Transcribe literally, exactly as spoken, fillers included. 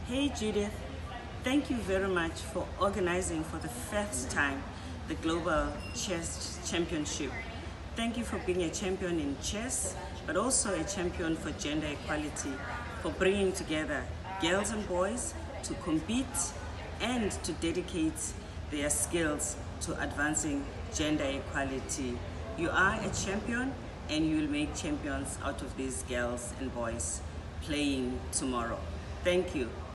Hey Judith, thank you very much for organizing for the first time the Global Chess Championship. Thank you for being a champion in chess, but also a champion for gender equality, for bringing together girls and boys to compete and to dedicate their skills to advancing gender equality. You are a champion, and you will make champions out of these girls and boys playing tomorrow. Thank you.